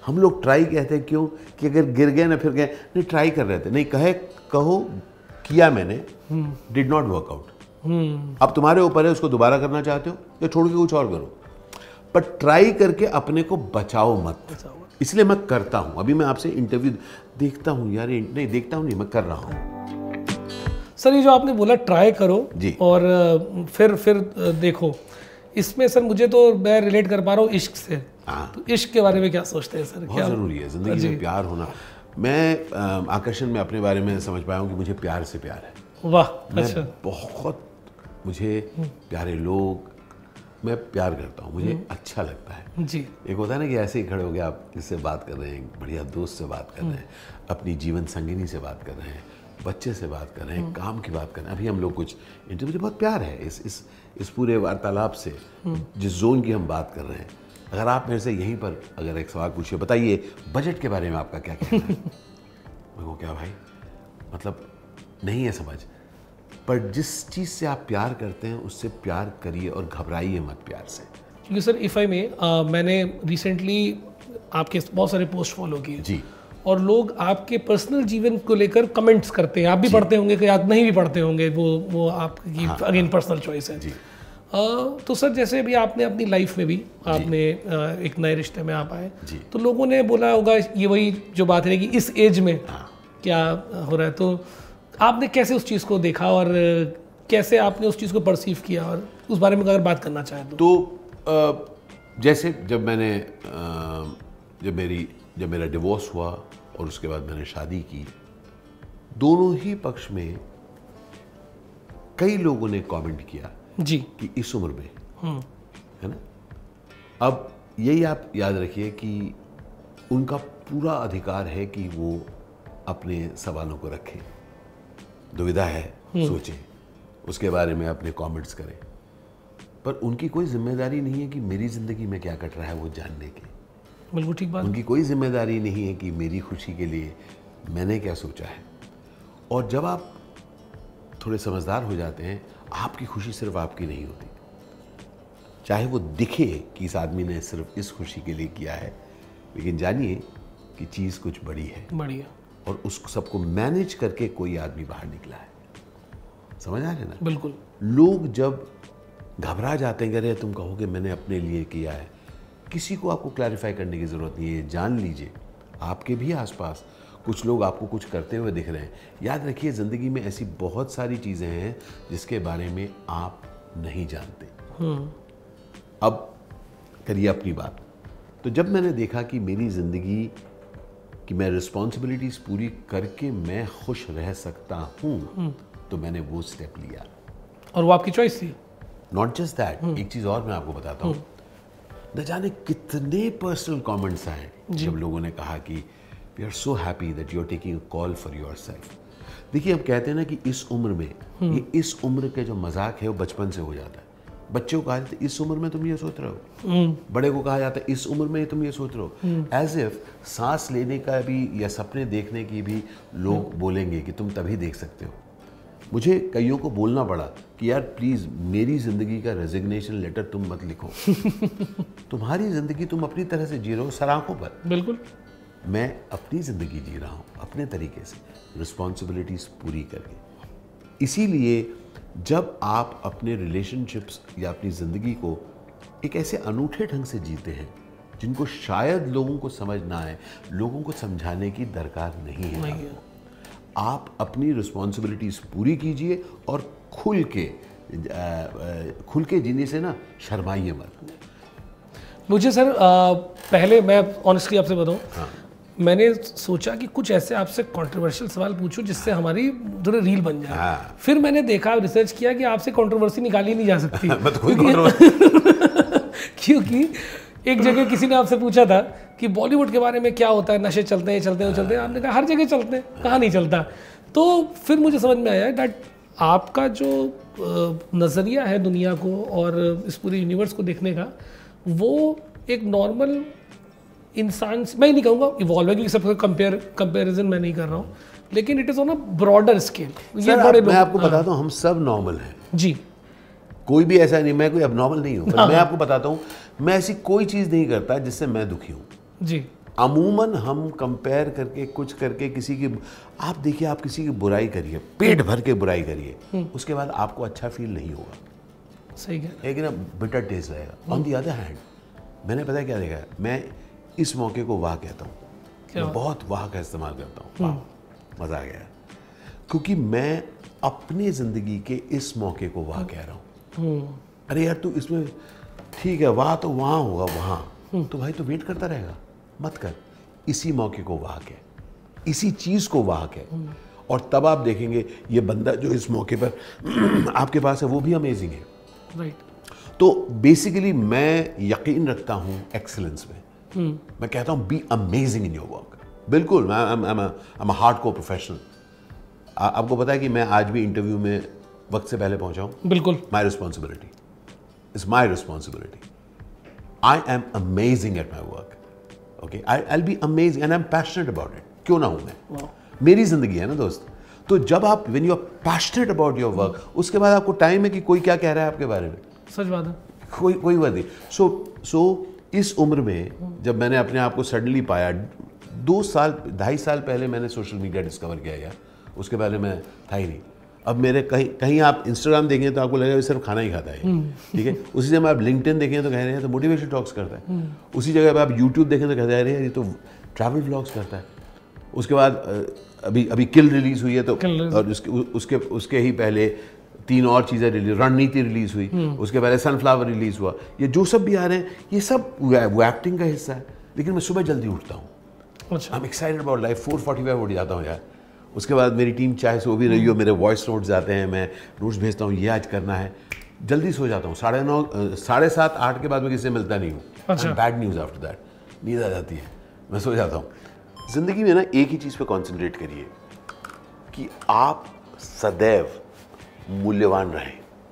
हम लोग ट्राई कहते हैं, क्यों? कि अगर गिर गए ना फिर गए, नहीं ट्राई कर रहे थे, नहीं कहो किया मैंने, डिड नॉट वर्क आउट। अब तुम्हारे ऊपर है, उसको दोबारा करना चाहते हो या छोड़ के कुछ और करो, पर ट्राई करके अपने को बचाओ मत। इसलिए मैं करता हूं। अभी मैं आपसे इंटरव्यू देखता हूं यार, नहीं देखता हूं, नहीं मैं कर रहा हूं। सर ये जो आपने बोला ट्राई करो जी। और फिर देखो, इसमें सर मुझे तो मैं रिलेट कर पा रहा हूँ इश्क से। तो इश्क के बारे में क्या सोचते हैं सर? बहुत ज़रूरी है ज़िंदगी में प्यार होना। मैं आकर्षण में अपने बारे में समझ पाया हूँ कि मुझे प्यार से प्यार है। वाह, अच्छा। बहुत मुझे प्यारे लोग, मैं प्यार करता हूँ, मुझे अच्छा लगता है जी। एक होता है ना कि ऐसे ही खड़े हो गए, आप किससे बात कर रहे हैं, बढ़िया दोस्त से बात कर रहे हैं, अपनी जीवन संगिनी से बात कर रहे हैं, बच्चे से बात कर रहे हैं, काम की बात कर रहे हैं। अभी हम लोग कुछ इंटरव्यू, मुझे बहुत प्यार है इस पूरे वार्तालाप से, जिस जोन की हम बात कर रहे हैं। अगर आप मेरे से यहीं पर अगर एक सवाल पूछिए, बताइए बजट के बारे में आपका क्या कहना है? मैं कहूँ क्या भाई, मतलब नहीं है समझ, पर जिस चीज़ से आप प्यार करते हैं उससे प्यार करिए और घबराइए मत प्यार से। क्योंकि सर इफ़ आई में मैंने रिसेंटली आपके बहुत सारे पोस्ट फॉलो किए जी, और लोग आपके पर्सनल जीवन को लेकर कमेंट्स करते हैं। आप भी पढ़ते होंगे कि आप नहीं भी पढ़ते होंगे, वो आपकी अगेन पर्सनल चॉइस है। जी। तो सर जैसे अभी आपने अपनी लाइफ में भी आपने एक नए रिश्ते में आप आए, तो लोगों ने बोला होगा ये वही जो बात है कि इस एज में क्या हो रहा है, तो आपने कैसे उस चीज़ को देखा और कैसे आपने उस चीज़ को परसीव किया, और उस बारे में अगर बात करना चाहें तो जैसे जब मेरा डिवोर्स हुआ और उसके बाद मैंने शादी की, दोनों ही पक्ष में कई लोगों ने कमेंट किया जी कि इस उम्र में, है ना। अब यही आप याद रखिए कि उनका पूरा अधिकार है कि वो अपने सवालों को रखें, दुविधा है सोचें, उसके बारे में अपने कमेंट्स करें, पर उनकी कोई जिम्मेदारी नहीं है कि मेरी ज़िंदगी में क्या कट रहा है वो जानने की। बिल्कुल ठीक बात। उनकी कोई जिम्मेदारी नहीं है कि मेरी खुशी के लिए मैंने क्या सोचा है। और जब आप थोड़े समझदार हो जाते हैं, आपकी खुशी सिर्फ आपकी नहीं होती, चाहे वो दिखे कि इस आदमी ने सिर्फ इस खुशी के लिए किया है, लेकिन जानिए कि चीज़ कुछ बड़ी है, बढ़िया, और उस सबको मैनेज करके कोई आदमी बाहर निकला है। समझ आ रहे ना? बिल्कुल। लोग जब घबरा जाते हैं, अरे तुम कहोगे मैंने अपने लिए किया है, किसी को आपको क्लैरिफाई करने की ज़रूरत नहीं है। जान लीजिए आपके भी आसपास कुछ लोग आपको कुछ करते हुए दिख रहे हैं। याद रखिए ज़िंदगी में ऐसी बहुत सारी चीज़ें हैं जिसके बारे में आप नहीं जानते। अब करिए अपनी बात। तो जब मैंने देखा कि मेरी ज़िंदगी कि मैं रिस्पॉन्सिबिलिटीज़ पूरी करके मैं खुश रह सकता हूँ, तो मैंने वो स्टेप लिया। और वो आपकी चॉइस थी? नॉट जस्ट दैट, एक चीज़ और मैं आपको बताता हूँ। न जाने कितने पर्सनल कमेंट्स आए जब लोगों ने कहा कि we are so happy that you are taking a call for yourself. देखिए, हम कहते हैं ना कि इस उम्र में, ये इस उम्र के जो मजाक है वो बचपन से हो जाता है। बच्चे को कहा जाता है इस उम्र में तुम ये सोच रहे हो, बड़े को कहा जाता है इस उम्र में तुम ये सोच रहे हो। एज इफ सांस लेने का भी या सपने देखने की भी लोग बोलेंगे कि तुम तभी देख सकते हो। मुझे कईयों को बोलना पड़ा कि यार प्लीज़ मेरी ज़िंदगी का रेजिग्नेशन लेटर तुम मत लिखो। तुम्हारी ज़िंदगी तुम अपनी तरह से जी रहे हो, सराखों पर। बिल्कुल। मैं अपनी ज़िंदगी जी रहा हूँ अपने तरीके से, रिस्पॉन्सिबिलिटीज़ पूरी करके। इसीलिए जब आप अपने रिलेशनशिप्स या अपनी ज़िंदगी को एक ऐसे अनूठे ढंग से जीते हैं जिनको शायद लोगों को समझ ना आए, लोगों को समझाने की दरकार नहीं है। आप अपनी रिस्पॉन्सिबिलिटीज़ पूरी कीजिए और खुल के जीने से ना शर्माइए मत। मुझे सर पहले मैं ऑनेस्टली आपसे बताऊं, मैंने सोचा कि कुछ ऐसे आपसे कंट्रोवर्शियल सवाल पूछूं जिससे हमारी थोड़ी रील बन जाए। फिर मैंने देखा, रिसर्च किया कि आपसे कंट्रोवर्सी निकाली नहीं जा सकती। क्योंकि एक जगह किसी ने आपसे पूछा था कि बॉलीवुड के बारे में क्या होता है, नशे चलते हैं चलते हैं चलते हैं, आपने कहा हर जगह चलते हैं, कहाँ नहीं चलता। तो फिर मुझे समझ में आया दैट आपका जो नज़रिया है दुनिया को और इस पूरे यूनिवर्स को देखने का, वो एक नॉर्मल इंसान से, मैं नहीं कहूँगा इवॉल्व है क्योंकि सबका कंपेरिजन मैं नहीं कर रहा हूँ, लेकिन it is on a broader scale. मैं आपको बताता हूँ, हम सब नॉर्मल हैं जी, कोई भी ऐसा नहीं, मैं कोई अब नॉर्मल नहीं हूँ। मैं आपको बताता हूँ, मैं ऐसी कोई चीज़ नहीं करता जिससे मैं दुखी हूँ जी। अमूमन हम कंपेयर करके कुछ करके किसी की, आप देखिए आप किसी की बुराई करिए, पेट भर के बुराई करिए, उसके बाद आपको अच्छा फील नहीं होगा, सही है एक ना बिटर टेस्ट रहेगा। ऑन दी अदर हैंड मैंने पता है क्या देखा है, मैं इस मौके को वाह कहता हूँ, मैं बहुत वाह का इस्तेमाल करता हूँ, मज़ा आ गया, क्योंकि मैं अपनी ज़िंदगी के इस मौके को वाह कह रहा हूँ। अरे यार तू इसमें ठीक है, वाह तो वहाँ होगा, वहाँ तो भाई तो वेट करता रहेगा, मत कर, इसी मौके को वाह कह, इसी चीज़ को वाह कह, और तब आप देखेंगे ये बंदा जो इस मौके पर आपके पास है वो भी अमेजिंग है। राइट। तो बेसिकली मैं यकीन रखता हूँ एक्सीलेंस में। मैं कहता हूँ be amazing in your work. बिल्कुल, I am a hardcore professional. आपको पता है कि मैं आज भी इंटरव्यू में वक्त से पहले पहुंचा हूँ। बिल्कुल, my responsibility, it's my responsibility. I am amazing at my work, okay, I be amazing and I am passionate about it. क्यों ना हूँ मैं, मेरी जिंदगी है ना दोस्त। तो जब आप when you are passionate about your work, उसके बाद आपको टाइम है कि कोई क्या कह रहा है आपके बारे में, सच बात है, कोई बात नहीं। सो इस उम्र में जब मैंने अपने आप को सडनली पाया, 2.5 साल पहले मैंने सोशल मीडिया डिस्कवर किया यार, उसके पहले मैं था ही नहीं। अब मेरे कहीं आप इंस्टाग्राम देखें तो आपको लगेगा ये सिर्फ खाना ही खाता है, ठीक है। उसी जगह आप लिंक्डइन देखें तो कह रहे हैं तो मोटिवेशन टॉक्स करता है, उसी जगह पर आप यूट्यूब देखें तो कहते हैं ये तो ट्रैवल व्लॉग्स करता है। उसके बाद अभी किल रिलीज़ हुई है, तो और उसके ही पहले 3 और चीज़ें रिलीज, रणनीति रिलीज़ हुई, उसके पहले सनफ्लावर रिलीज़ हुआ। ये जो सब भी आ रहे हैं ये सब वो एक्टिंग का हिस्सा है। लेकिन मैं सुबह जल्दी उठता हूँ, I am excited about life, 4:45 उठ जाता हूँ यार। उसके बाद मेरी टीम चाहे सो भी रही हो, मेरे वॉइस नोट्स आते हैं, मैं नोट्स भेजता हूँ, ये आज करना है, जल्दी सो जाता हूँ। 9:30 7:30 8 के बाद मैं किसी से मिलता नहीं हूँ। बैड न्यूज़ आफ्टर दैट, नींद आ जाती है, मैं सो जाता हूँ। ज़िंदगी में ना एक ही चीज़ पे कॉन्सेंट्रेट करिए कि आप सदैव मूल्यवान रहें।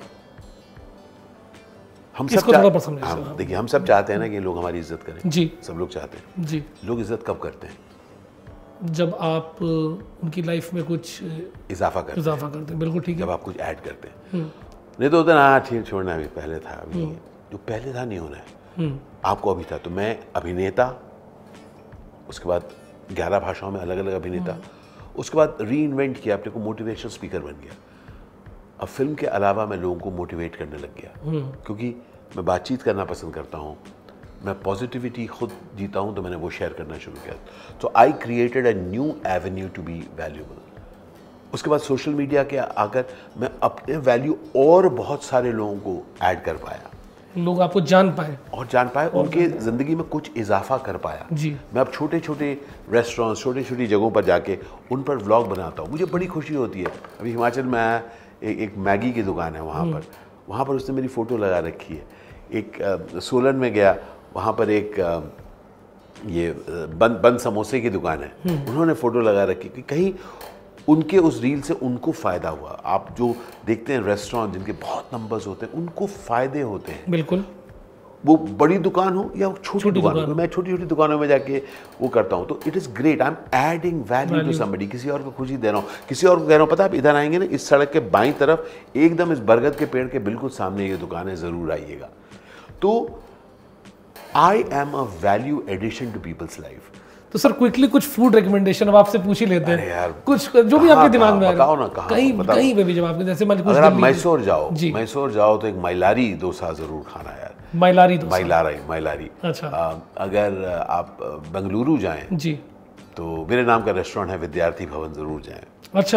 हम सब देखिए, हम सब चाहते हैं ना कि लोग हमारी इज्जत करें जी, सब लोग चाहते हैं जी। लोग इज्जत कब करते हैं? जब आप उनकी लाइफ में कुछ इजाफा करते हैं। बिल्कुल ठीक है, जब आप कुछ ऐड करते हैं। नहीं तो होता ना, ठीक छोड़ना, अभी पहले था, अभी जो पहले था नहीं होना है, आपको अभी था। तो मैं अभिनेता, उसके बाद 11 भाषाओं में अलग अलग अभिनेता, उसके बाद री इन्वेंट किया अपने को, मोटिवेशनल स्पीकर बन गया। अब फिल्म के अलावा मैं लोगों को मोटिवेट करने लग गया, क्योंकि मैं बातचीत करना पसंद करता हूँ, मैं पॉजिटिविटी खुद जीता हूँ, तो मैंने वो शेयर करना शुरू किया। तो I created a new avenue to be valuable. उसके बाद सोशल मीडिया के आकर मैं अपने वैल्यू और बहुत सारे लोगों को ऐड कर पाया, लोग आपको जान पाए, उनके ज़िंदगी में कुछ इजाफा कर पाया जी। मैं अब छोटे छोटे रेस्टोरेंट्स, छोटी छोटी जगहों पर जाके उन पर व्लॉग बनाता हूँ, मुझे बड़ी खुशी होती है। अभी हिमाचल में आया, एक मैगी की दुकान है वहाँ पर उसने मेरी फ़ोटो लगा रखी है। एक सोलन में गया, वहाँ पर एक ये बंद समोसे की दुकान है, उन्होंने फ़ोटो लगा रखी कि कहीं उनके उस रील से उनको फ़ायदा हुआ। आप जो देखते हैं रेस्टोरेंट जिनके बहुत नंबर्स होते हैं, उनको फ़ायदे होते हैं। बिल्कुल, वो बड़ी दुकान हो या छोटी दुकान हो, मैं छोटी छोटी दुकानों में जाके वो करता हूँ। तो it is great, I am adding value to somebody, किसी और को खुशी दे रहा हूँ, किसी और को कह रहा हूँ पता है आप इधर आएंगे ना, इस सड़क के बाईं तरफ एकदम इस बरगद के पेड़ के बिल्कुल सामने ये दुकान है, ज़रूर आइएगा। तो I am a value addition to people's life. तो सर क्विकली कुछ फूड रिकमेंडेशन अब आपसे पूछ ही लेते हैं यार, कुछ जो भी आपके दिमाग में आ रहा है, कहीं पे भी जब आपने, जैसे अगर आप मैसूर जाओ तो एक माइलारी डोसा जरूर खाना यार। माइलारी। अच्छा। अगर आप बेंगलुरु जाएं जी, तो मेरे नाम का रेस्टोरेंट है विद्यार्थी भवन, जरूर जाएं। अच्छा।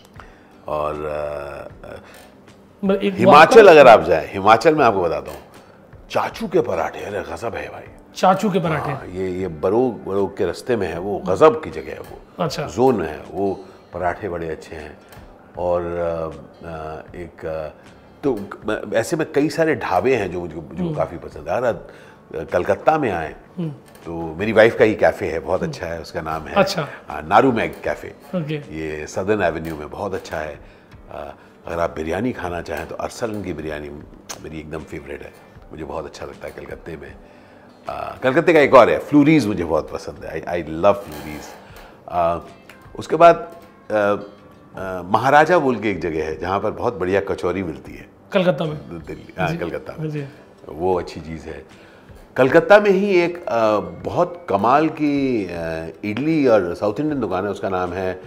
और हिमाचल अगर आप जाएं, हिमाचल में आपको बताता हूँ, चाचू के पराठे, अरे गजब है भाई, चाचू के पराठे। ये बरोग के रास्ते में है, वो गजब की जगह है, वो अच्छा जोन है, वो पराठे बड़े अच्छे हैं। और एक तो ऐसे में कई सारे ढाबे हैं जो मुझे काफ़ी पसंद है। अगर कलकत्ता में आए तो मेरी वाइफ का ही कैफ़े है, बहुत अच्छा है, उसका नाम है अच्छा नारू मैग कैफ़े, ये सदर्न एवेन्यू में बहुत अच्छा है। अगर आप बिरयानी खाना चाहें तो अरसलन की बिरयानी मेरी एकदम फेवरेट है, मुझे बहुत अच्छा लगता है कलकत्ते में। कलकत्ते का एक और है फ्लूरीज, मुझे बहुत पसंद है, आई लव फ्लूरीज। उसके बाद महाराजा बोल के एक जगह है जहाँ पर बहुत बढ़िया कचौरी मिलती है, कलकत्ता में, दिल्ली, हाँ कलकत्ता में, वो अच्छी चीज़ है। कलकत्ता में ही एक बहुत कमाल की इडली और साउथ इंडियन दुकान है, उसका नाम है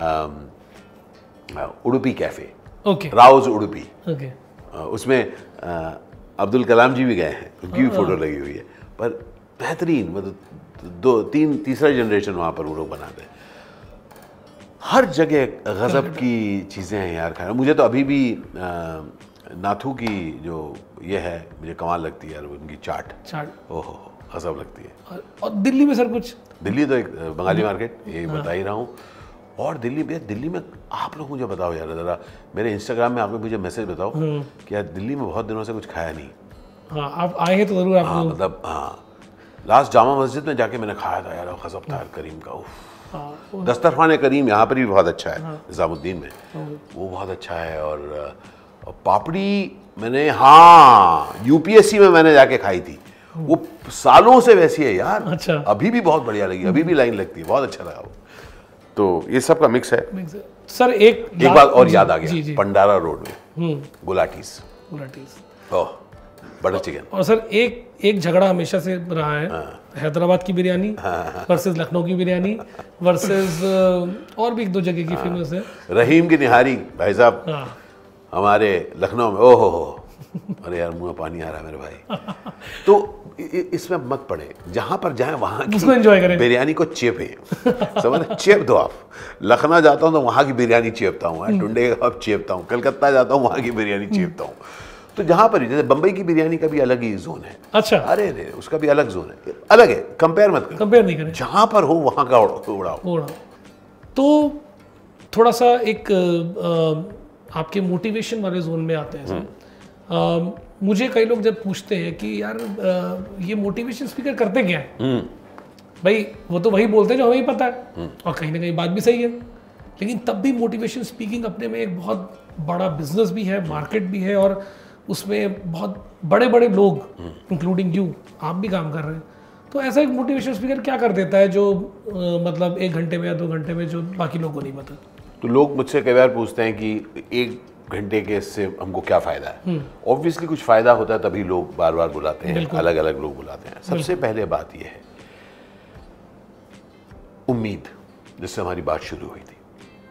Udupi cafe, okay Rouse Udupi. Okay उसमें अब्दुल कलाम जी भी गए हैं, उनकी भी फोटो लगी हुई है। पर बेहतरीन, मतलब तीसरा जनरेशन वहाँ पर वो लोग बनाते हैं। हर जगह गजब की चीज़ें हैं यार खाना। मुझे तो अभी भी नाथू की जो ये है मुझे कमाल लगती है यार, उनकी चाट ओहो गजब लगती है। और दिल्ली में सर कुछ? दिल्ली तो एक बंगाली मार्केट, ये बता ही रहा हूँ। और दिल्ली में आप लोग मुझे बताओ यार ज़रा, मेरे इंस्टाग्राम में आप लोग मुझे मैसेज बताओ कि यार दिल्ली में बहुत दिनों से कुछ खाया नहीं। हाँ आप आए हैं तो ज़रूर आप। हाँ मतलब लास्ट जामा मस्जिद में जाके मैंने खाया था यार, गजब था करीम का। दस्तरखान करीम यहाँ पर भी बहुत अच्छा है, निज़ामुद्दीन में वो बहुत अच्छा है। और पापड़ी मैंने यूपीएससी में मैंने जाके खाई थी, वो सालों से वैसी है यार। अच्छा। अभी भी बहुत बढ़िया लगी, अभी भी लाइन लगती है, बहुत अच्छा लगा वो। तो ये सब का मिक्स है। सर एक बात और याद आ गया, पंडारा रोड में गुलाटीज ओह बटर चिकन। और सर एक झगड़ा हमेशा से रहा है, हैदराबाद की बिरयानी वर्सेस लखनऊ की बिरयानी वर्सेस और भी एक दो जगह की फेमस है। रहीम की निहारी भाई साहब हमारे लखनऊ में, ओहो हो अरे यार मुंह में पानी आ रहा है मेरे भाई। तो इसमें मत पड़े, जहां पर जाए वहां की एंजॉय करें, बिरयानी को चेपे, समझ चेप दो आप। लखनऊ जाता हूँ तो वहां की बिरयानी चेपता हूँ, टुंडे का कबाब चेपता हूँ, कलकत्ता जाता हूँ वहां की बिरयानी चेपता हूँ। तो जहां पर जैसे बंबई की बिरयानी का भी अलग ही जोन है। अच्छा। अरे उसका भी अलग जोन है, अलग है, कंपेयर मत करो, कंपेयर नहीं करें। जहां पर हो वहां का उड़ाओ। तो थोड़ा सा एक आपके मोटिवेशन वाले जोन में आते हैं सर। मुझे कई लोग जब पूछते हैं कि यार ये मोटिवेशन स्पीकर करते क्या है, भाई वो तो वही बोलते हैं जो हमें ही पता है, और कहीं ना कहीं बात भी सही है, लेकिन तब भी मोटिवेशन स्पीकिंग अपने में एक बहुत बड़ा बिजनेस भी है, मार्केट भी है, और उसमें बहुत बड़े बड़े लोग इंक्लूडिंग यू, आप भी काम कर रहे हैं। तो ऐसा एक मोटिवेशन स्पीकर क्या कर देता है जो मतलब 1 घंटे में या 2 घंटे में जो बाकी लोगों को नहीं पता? तो लोग मुझसे कई बार पूछते हैं कि 1 घंटे के इससे हमको क्या फ़ायदा है। ऑब्वियसली कुछ फ़ायदा होता है, तभी लोग बार बार बुलाते हैं, अलग अलग लोग बुलाते हैं। सबसे पहले बात यह है उम्मीद, जिससे हमारी बात शुरू हुई थी।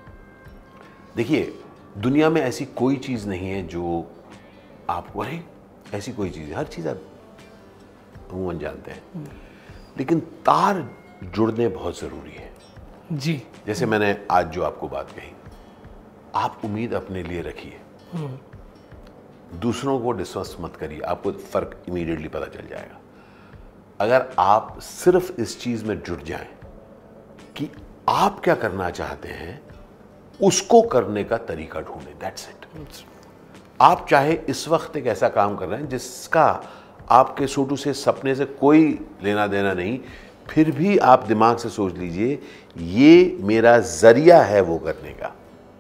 देखिए दुनिया में ऐसी कोई चीज़ नहीं है जो आपको, अरे ऐसी कोई चीज़ है, हर चीज़ आप अमूमन जानते हैं, लेकिन तार जुड़ने बहुत ज़रूरी है जी। जैसे मैंने आज जो आपको बात कही, आप उम्मीद अपने लिए रखिए, दूसरों को डिस्कस मत करिए, आपको फ़र्क इमीडिएटली पता चल जाएगा। अगर आप सिर्फ इस चीज़ में जुट जाएं कि आप क्या करना चाहते हैं, उसको करने का तरीका ढूंढें, दैट्स इट। आप चाहे इस वक्त एक ऐसा काम कर रहे हैं जिसका आपके सोटू से सपने से कोई लेना देना नहीं, फिर भी आप दिमाग से सोच लीजिए ये मेरा जरिया है वो करने का,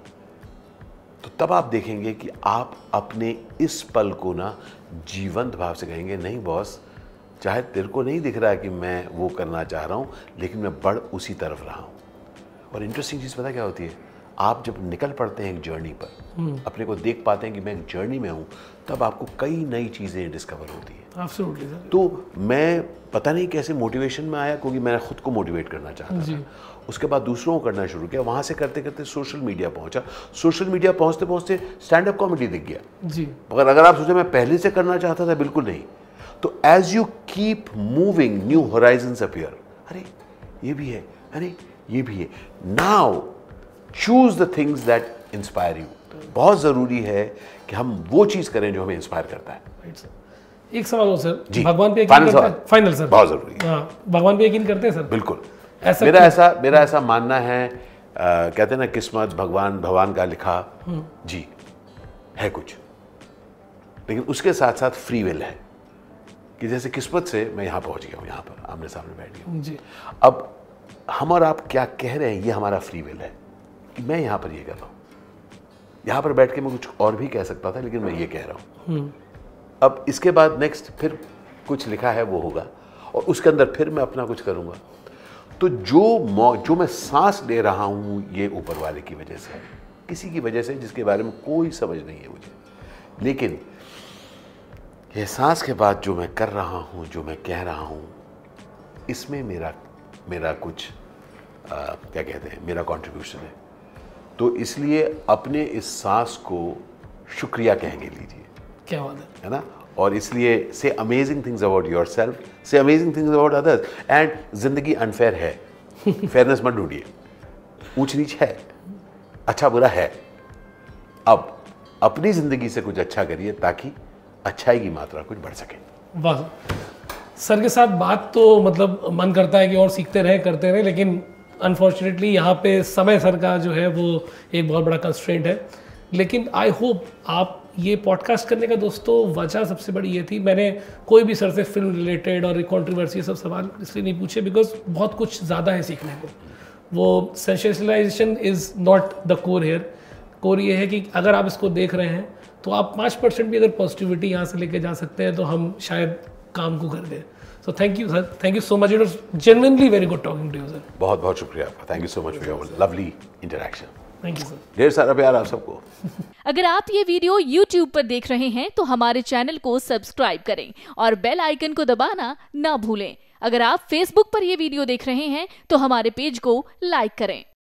तो तब आप देखेंगे कि आप अपने इस पल को ना जीवंत भाव से कहेंगे, नहीं बॉस, चाहे तेरे को नहीं दिख रहा है कि मैं वो करना चाह रहा हूं, लेकिन मैं बढ़ उसी तरफ रहा हूं। और इंटरेस्टिंग चीज़ पता क्या होती है, आप जब निकल पड़ते हैं एक जर्नी पर, अपने को देख पाते हैं कि मैं एक जर्नी में हूं, तब आपको कई नई चीज़ें डिस्कवर होती हैं। Absolutely sir. तो मैं पता नहीं कैसे मोटिवेशन में आया, क्योंकि मैंने खुद को मोटिवेट करना चाहता था, उसके बाद दूसरों को करना शुरू किया, वहाँ से करते करते सोशल मीडिया पहुँचा, सोशल मीडिया पहुँचते पहुँचते स्टैंड अप कॉमेडी दिख गया जी। मगर अगर आप सोचें मैं पहले से करना चाहता था, बिल्कुल नहीं। तो as you keep moving new horizons appear, अरे ये भी है, अरे ये भी है। Now choose the things that inspire you. बहुत ज़रूरी है कि हम वो चीज़ करें जो हमें इंस्पायर करता है। एक सवाल हो सर, जी, भगवान पे यकीन करते हैं? फाइनल सर, बहुत जरूरी है। हाँ, भगवान पे यकीन करते हैं सर? बिल्कुल। ऐसा मेरा ऐसा मानना है, कहते हैं ना किस्मत भगवान का लिखा, जी है कुछ, लेकिन उसके साथ साथ फ्री विल है कि जैसे किस्मत से मैं यहाँ पहुँच गया हूँ, यहाँ पर आमने सामने बैठ गया हूँ जी। अब हम और आप क्या कह रहे हैं, ये हमारा फ्री विल है कि मैं यहाँ पर ये कर रहा हूँ। यहाँ पर बैठ के मैं कुछ और भी कह सकता था, लेकिन मैं ये कह रहा हूँ। अब इसके बाद नेक्स्ट फिर कुछ लिखा है वो होगा, और उसके अंदर फिर मैं अपना कुछ करूँगा। तो जो मैं सांस ले रहा हूँ, ये ऊपर वाले की वजह से है, किसी की वजह से जिसके बारे में कोई समझ नहीं है मुझे। लेकिन एहसास के बाद जो मैं कर रहा हूँ, जो मैं कह रहा हूँ, इसमें मेरा कुछ क्या कहते हैं, मेरा कंट्रीब्यूशन है। तो इसलिए अपने इस सांस को शुक्रिया कहेंगे लीजिए। क्या बात है ना? और इसलिए say amazing things about yourself, say amazing things about others. And जिंदगी अनफेयर है, फेयरनेस मत ढूंढिए, ऊंच नीच है, अच्छा बुरा है। अब अपनी जिंदगी से कुछ अच्छा करिए ताकि अच्छाई की मात्रा कुछ बढ़ सके। वाह, सर के साथ बात तो मतलब मन करता है कि और सीखते रहे, करते रहे, लेकिन अनफॉर्चुनेटली यहाँ पे समय सर का जो है वो एक बहुत बड़ा कंस्ट्रेंट है। लेकिन आई होप आप ये पॉडकास्ट करने का दोस्तों वजह सबसे बड़ी ये थी, मैंने कोई भी सर से फिल्म रिलेटेड और कंट्रोवर्सी सब सवाल इसलिए नहीं पूछे बिकॉज बहुत कुछ ज़्यादा है सीखने को। वो sensationalization is not the core here. Core ये है कि अगर आप इसको देख रहे हैं तो आप 5% भी अगर पॉजिटिविटी यहाँ से लेके जा सकते हैं तो हम शायद काम को कर दें। So thank you sir, thank you so much, it was genuinely very good talking to you sir. बहुत बहुत शुक्रिया आपका, thank you so much for your lovely interaction. Thank you sir, ढेर सारा प्यार आप सबको। अगर आप ये वीडियो YouTube पर देख रहे हैं तो हमारे चैनल को सब्सक्राइब करें और बेल आइकन को दबाना ना भूलें। अगर आप Facebook पर ये वीडियो देख रहे हैं तो हमारे पेज को लाइक करें।